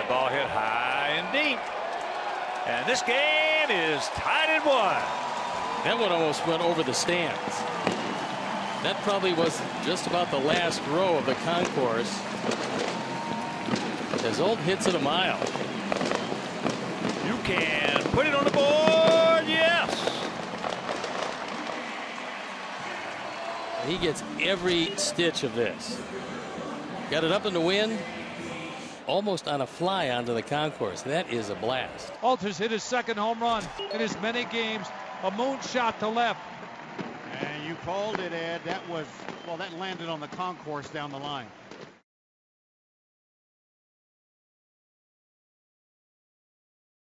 That ball hit high and deep. And this game is tied at 1. That one almost went over the stands. That probably was just about the last row of the concourse. As Olt hits it a mile. You can put it on the board. Yes. He gets every stitch of this. Got it up in the wind. Almost on a fly onto the concourse. That is a blast. Olt has hit his second home run in as many games. A moonshot to left. And you called it, Ed. That was, well, that landed on the concourse down the line.